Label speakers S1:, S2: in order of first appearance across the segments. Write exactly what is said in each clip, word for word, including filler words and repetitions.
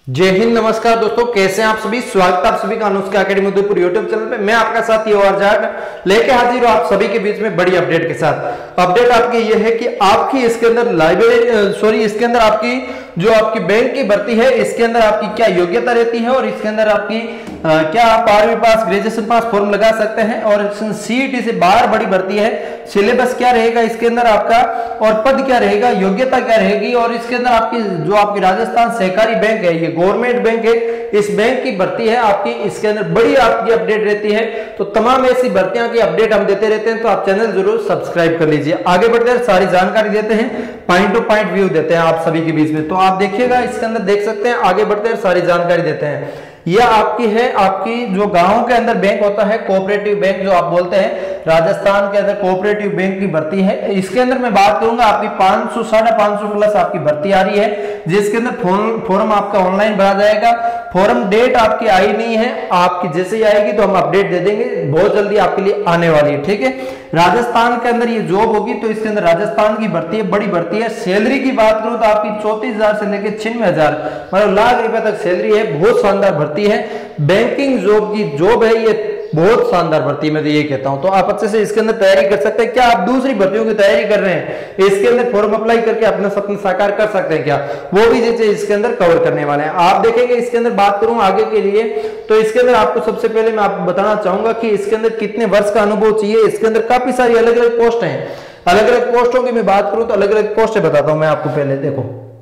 S1: जय हिंद, नमस्कार दोस्तों, कैसे हैं आप सभी। स्वागत है आप सभी का Anushka academy Udaipur YouTube channel पे। मैं आपका साथी और जाट लेके हाजिर हूं आप सभी के बीच में बड़ी अपडेट के साथ। अपडेट आपकी ये है कि आपकी इसके अंदर लाइब्रेरी सॉरी इसके अंदर आपकी जो आपकी बैंक की भर्ती है, इसके अंदर आपकी क्या योग्यता रहती है और इसके अंदर आपकी आ, क्या आप बारहवीं पास ग्रेजुएशन पास फॉर्म लगा सकते हैं और सीईटी से बाहर बड़ी भर्ती है, सिलेबस क्या रहेगा इसके अंदर आपका और पद क्या रहेगा, योग्यता क्या रहेगी और इसके अंदर आपकी जो आपकी राजस्थान सहकारी बैंक है, ये गवर्नमेंट बैंक है, इस बैंक की भर्ती है आपकी, इसके अंदर बड़ी आपकी अपडेट रहती है। तो तमाम ऐसी भर्तियां की अपडेट हम देते रहते हैं, तो आप चैनल जरूर सब्सक्राइब कर लीजिए। आगे बढ़ते हैं, सारी जानकारी देते हैं, पॉइंट टू पॉइंट व्यू देते हैं आप सभी के बीच में। तो आप देखिएगा, इसके अंदर देख सकते हैं। आगे बढ़ते हैं, सारी जानकारी देते हैं। यह आपकी है, आपकी जो गांव के अंदर बैंक होता है, कोऑपरेटिव बैंक जो आप बोलते हैं, राजस्थान के अंदर कोऑपरेटिव बैंक की भर्ती है। इसके अंदर मैं बात करूंगा आपकी पांच सौ साढ़े पांच सौ प्लस आपकी भर्ती आ रही है, जिसके अंदर फॉर्म फॉर्म आपका ऑनलाइन भरा जाएगा। फॉर्म डेट आपकी आई नहीं है, आपकी जैसे ही आएगी तो हम अपडेट दे देंगे, बहुत जल्दी आपके लिए आने वाली है, ठीक है। राजस्थान के अंदर ये जॉब होगी, तो इसके अंदर राजस्थान की भर्ती है, बड़ी भर्ती है। सैलरी की बात करूं तो आपकी चौतीस हजार से लेकर छियानवे हजार मतलब लाख रुपए तक सैलरी है। बहुत शानदार भर्ती है, बैंकिंग जॉब की जॉब है, ये बहुत शानदार भर्ती, मैं तो ये कहता हूं। तो आप अच्छे से इसके अंदर तैयारी कर सकते हैं। क्या आप दूसरी भर्तियों की तैयारी कर रहे हैं, इसके अंदर फॉर्म अप्लाई करके अपना सपना साकार कर सकते हैं क्या, वो भी जैसे इसके अंदर कवर करने वाले हैं। आप देखेंगे इसके अंदर बात करूं आगे के लिए, तो इसके अंदर आपको सबसे पहले मैं आपको बताना चाहूंगा कि इसके अंदर कितने वर्ष का अनुभव चाहिए। इसके अंदर काफी सारी अलग अलग पोस्ट हैं, अलग अलग पोस्टों की मैं बात करूं तो अलग अलग पोस्टें बताता हूं मैं आपको। पहले देखो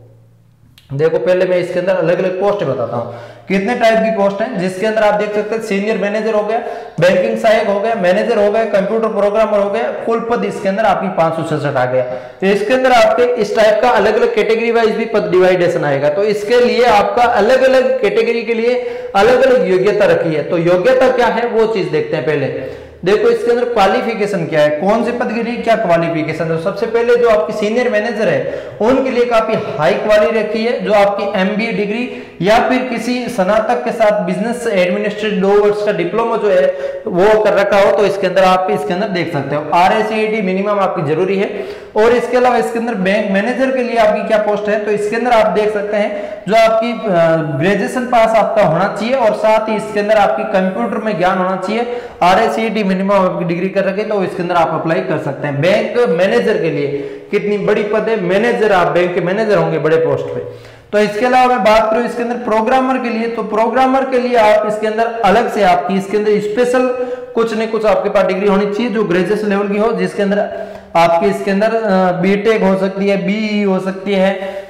S1: देखो पहले मैं इसके अंदर अलग अलग पोस्ट बताता हूं, कितने टाइप की पोस्ट हैं। जिसके अंदर आप देख सकते हैं, सीनियर मैनेजर हो गया, बैंकिंग सहायक हो गया, मैनेजर हो गया, कंप्यूटर प्रोग्रामर हो गया, कुल पद इसके अंदर आपकी पांच सौ छसठ आ गया। तो इसके अंदर आपके इस टाइप का अलग अलग कैटेगरी वाइज भी पद डिवाइडेशन आएगा। तो इसके लिए आपका अलग अलग कैटेगरी के लिए अलग अलग योग्यता रखी है। तो योग्यता क्या है वो चीज देखते हैं। पहले देखो इसके अंदर क्वालिफिकेशन क्या है, कौन से पद के लिए क्या क्वालिफिकेशन है। सबसे पहले जो आपकी सीनियर मैनेजर है उनके लिए काफी हाई क्वालिटी रखी है, जो आपकी एमबीए डिग्री या फिर किसी स्नातक के साथ बिजनेस एडमिनिस्ट्रेशन दो वर्ष का डिप्लोमा जो है वो कर रखा हो, तो इसके अंदर आप इसके अंदर देख सकते हो। आरएसीआईटी मिनिमम आपकी जरूरी है। और इसके अलावा इसके अंदर बैंक मैनेजर के लिए आपकी क्या पोस्ट है, तो इसके अंदर आप देख सकते हैं जो आपकी ग्रेजुएशन पास आपका होना चाहिए और साथ ही इसके अंदर आपकी कंप्यूटर में ज्ञान होना चाहिए। आरएसीआईटी मिनिमम आपकी डिग्री कर रखे तो इसके अंदर आप अप्लाई कर सकते हैं। बैंक मैनेजर के लिए कितनी बड़ी पद है, मैनेजर, आप बैंक के मैनेजर होंगे बड़े पोस्ट पे। तो इसके अलावा मैं बात करूं इसके अंदर प्रोग्रामर के लिए, तो प्रोग्रामर के लिए आप इसके अंदर अलग से आपकी इसके अंदर स्पेशल कुछ न कुछ आपके पास डिग्री होनी चाहिए जो ग्रेजुएशन लेवल की हो, जिसके अंदर आपके इसके अंदर बीटेक हो सकती है, बीई हो सकती है,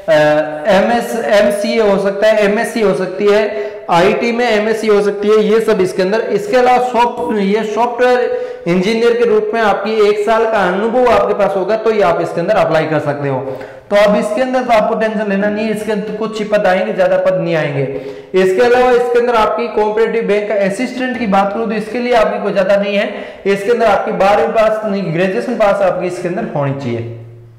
S1: एमएस एमसीए हो सकता है, एमएससी हो सकती है, आईटी में एमएससी हो सकती है, ये सब इसके अंदर। इसके अलावा सॉफ्ट ये सॉफ्टवेयर इंजीनियर के रूप में आपकी एक साल का अनुभव आपके पास होगा, तो ये आप इसके अंदर अप्लाई कर सकते हो। तो अब इसके अंदर तो आपको टेंशन लेना नहीं है, इसके अंदर कुछ ही पद आएंगे, ज्यादा पद नहीं आएंगे। इसके अलावा इसके अंदर आपकी कोऑपरेटिव बैंक का असिस्टेंट की बात करूं तो इसके लिए आपकी कोई ज्यादा नहीं है। इसके अंदर आपकी बारहवीं पास नहीं, ग्रेजुएशन पास आपकी इसके अंदर होनी चाहिए।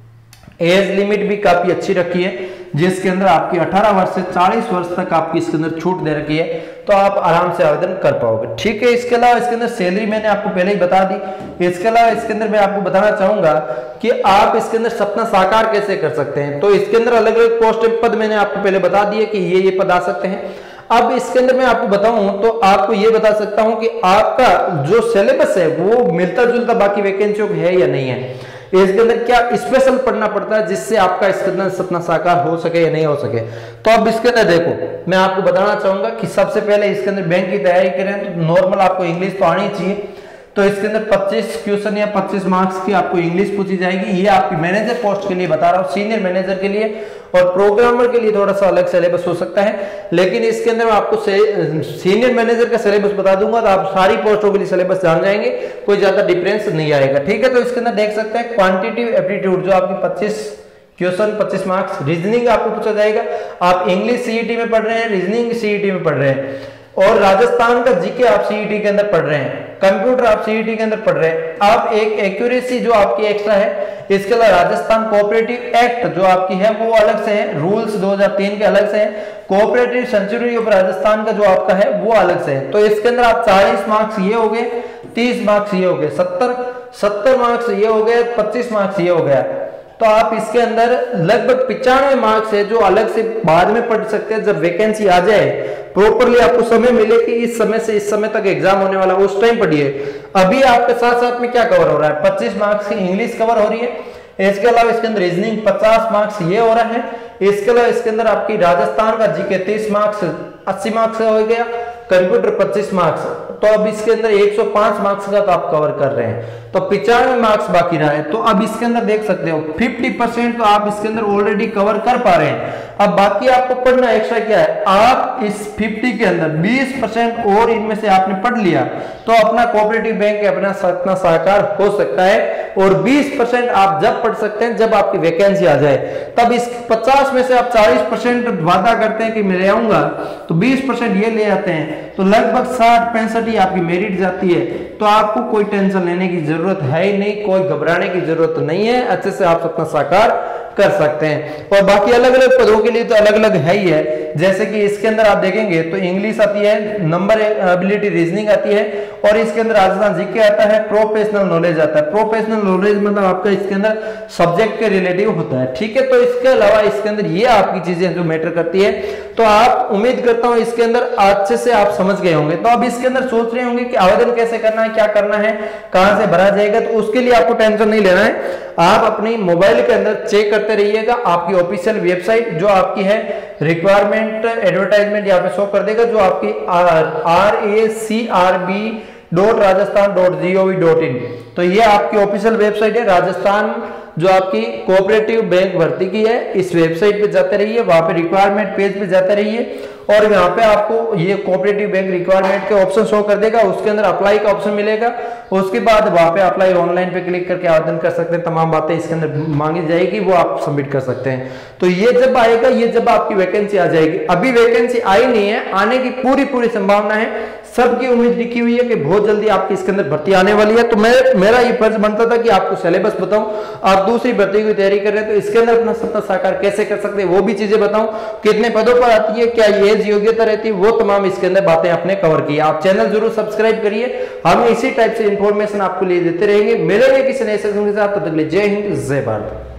S1: एज लिमिट भी काफी अच्छी रखी है, जिसके अंदर आपकी अठारह वर्ष से चालीस वर्ष तक आपकी इसके अंदर छूट दे रखी है, तो आप आराम से आवेदन कर पाओगे, ठीक है। इसके अलावा इसके अंदर सैलरी मैंने आपको पहले ही बता दी। इसके अलावा इसके अंदर मैं आपको बताना चाहूंगा कि आप इसके अंदर सपना साकार कैसे कर सकते हैं। तो इसके अंदर अलग अलग पोस्ट पद मैंने आपको पहले बता दिए कि ये ये पद आ सकते हैं। अब इसके अंदर मैं आपको बताऊं तो आपको ये बता सकता हूं कि आपका जो सिलेबस है वो मिलता जुलता बाकी वैकेंसियों का है या नहीं है। इसके अंदर क्या स्पेशल पढ़ना पड़ता है जिससे आपका इसके अंदर सपना साकार हो सके या नहीं हो सके। तो अब इसके अंदर देखो मैं आपको बताना चाहूंगा कि सबसे पहले इसके अंदर बैंक की तैयारी करें तो नॉर्मल आपको इंग्लिश तो आनी चाहिए। तो इसके अंदर पच्चीस क्वेश्चन या पच्चीस मार्क्स की आपको इंग्लिश पूछी जाएगी। ये आपकी मैनेजर पोस्ट के लिए बता रहा हूँ, सीनियर मैनेजर के लिए। और प्रोग्रामर के लिए थोड़ा सा अलग सिलेबस हो सकता है, लेकिन इसके अंदर मैं आपको सीनियर मैनेजर का सिलेबस बता दूंगा तो आप सारी पोस्टों के लिए सिलेबस जान जाएंगे, कोई ज्यादा डिफरेंस नहीं आएगा, ठीक है। तो इसके अंदर देख सकते हैं क्वांटिटेटिव एप्टीट्यूड जो आपकी पच्चीस क्वेश्चन पच्चीस मार्क्स, रीजनिंग आपको पूछा जाएगा। आप इंग्लिश सीईटी में पढ़ रहे हैं, रीजनिंग सीईटी में पढ़ रहे हैं, और राजस्थान का जीके आप सीईटी के अंदर पढ़ रहे हैं, कंप्यूटर आप सीईटी के अंदर पढ़ रहे हैं। आप एक एक्यूरेसी जो आपकी एक्स्ट्रा है, इसके अलावा राजस्थान कोऑपरेटिव एक्ट जो आपकी है वो अलग से है, रूल्स दो हज़ार तीन के अलग से हैं, कोऑपरेटिव सेंचुरी ऑफ राजस्थान का जो आपका है वो अलग से है। तो इसके अंदर आप चालीस मार्क्स ये हो गए, तीस मार्क्स ये हो गए, सत्तर सत्तर मार्क्स ये हो गए, पच्चीस मार्क्स ये हो गया। तो आप इसके अंदर लगभग पिचानवे मार्क्स है जो अलग से बाद में पढ़ सकते हैं। जब वैकेंसी आ जाए प्रॉपरली आपको समय मिले कि इस समय से इस समय तक एग्जाम होने वाला, उस टाइम पढ़िए। अभी आपके साथ साथ में क्या कवर हो रहा है, पच्चीस मार्क्स की इंग्लिश कवर हो रही है, इसके अलावा इसके अंदर रीजनिंग पचास मार्क्स ये हो रहा है, इसके अलावा इसके अंदर आपकी राजस्थान का जीके तीस मार्क्स अस्सी मार्क्स हो गया, कंप्यूटर पच्चीस मार्क्स, तो अब इसके अंदर एक सौ पाँच मार्क्स का तो आप कवर कर रहे हैं, तो पिचानवे मार्क्स बाकी रहा है। तो अब इसके अंदर देख सकते हो पचास परसेंट तो आप इसके अंदर ऑलरेडी कवर कर पा रहे हैं। अब बाकी आपको पढ़ना एक्स्ट्रा क्या है, आप इस पचास के अंदर बीस परसेंट और इनमें से आपने पढ़ लिया तो अपना कोऑपरेटिव बैंक अपना अपना साकार हो सकता है। और बीस परसेंट आप जब पढ़ सकते हैं जब आपकी वैकेंसी आ जाए, तब इस पचास में से आप चालीस परसेंट वादा करते हैं कि मैं ले आऊंगा, तो बीस परसेंट ये ले आते हैं, तो लगभग साठ पैंसठ ही आपकी मेरिट जाती है। तो आपको कोई टेंशन लेने की जरूरत है ही नहीं, कोई घबराने की जरूरत नहीं है, अच्छे से आप अपना साकार कर सकते हैं। और बाकी अलग अलग पदों के लिए तो अलग अलग है ही है, जैसे कि इसके अंदर आप देखेंगे तो इंग्लिश आती है, नंबर एबिलिटी रीजनिंग आती है, और इसके अंदर राजस्थान जीके आता है, प्रोफेशनल नॉलेज आता है। प्रोफेशनल नॉलेज मतलब आपका इसके अंदर सब्जेक्ट के रिलेटिव होता है, ठीक है। तो इसके अलावा इसके अंदर ये आपकी चीजें जो मैटर करती है, तो आप उम्मीद करता हूं इसके अंदर अच्छे से आप समझ गए होंगे। तो अब इसके अंदर सोच रहे होंगे कि आवेदन कैसे करना है, क्या करना है, कहां से भरा जाएगा, तो उसके लिए आपको टेंशन नहीं लेना है। आप अपनी मोबाइल के अंदर चेक करते रहिएगा, आपकी ऑफिशियल वेबसाइट जो आपकी है रिक्वायरमेंट एडवर्टाइजमेंट यहाँ पे शो कर देगा, जो आपकी R A C R B dot Rajasthan dot G O V dot in, तो ये आपकी ऑफिशियल वेबसाइट है। राजस्थान जो आपकी कोऑपरेटिव बैंक भर्ती की है, इस वेबसाइट पे जाते रहिए, वहां पे रिक्वायरमेंट पेज पे जाते रहिए, और यहाँ पे आपको ये कोऑपरेटिव बैंक रिक्वायरमेंट के ऑप्शन शो कर देगा, उसके अंदर अप्लाई का ऑप्शन मिलेगा, उसके बाद वहां पे अप्लाई ऑनलाइन पे क्लिक करके आवेदन कर सकते हैं। तमाम बातें इसके अंदर मांगी जाएगी, वो आप सबमिट कर सकते हैं। तो ये जब आएगा, ये जब आपकी वैकेंसी आ जाएगी, अभी वैकेंसी आई नहीं है, आने की पूरी पूरी संभावना है, सबकी उम्मीद लिखी हुई है कि बहुत जल्दी आपकी इसके अंदर भर्ती आने वाली है। तो मैं मेरा ये फर्ज बनता था कि आपको सिलेबस बताऊं, आप दूसरी भर्ती की तैयारी कर रहे हैं तो इसके अंदर अपना सपना साकार कैसे कर सकते हैं वो भी चीजें बताऊं, कितने पदों पर आती है, क्या एज योग्यता रहती है, वो तमाम इसके अंदर बातें आपने कवर की। आप चैनल जरूर सब्सक्राइब करिए, हम इसी टाइप से इंफॉर्मेशन आपको लिए देते रहेंगे। मिलेंगे किसी नए सेशन के साथ, तब तक के लिए जय हिंद जय भारत।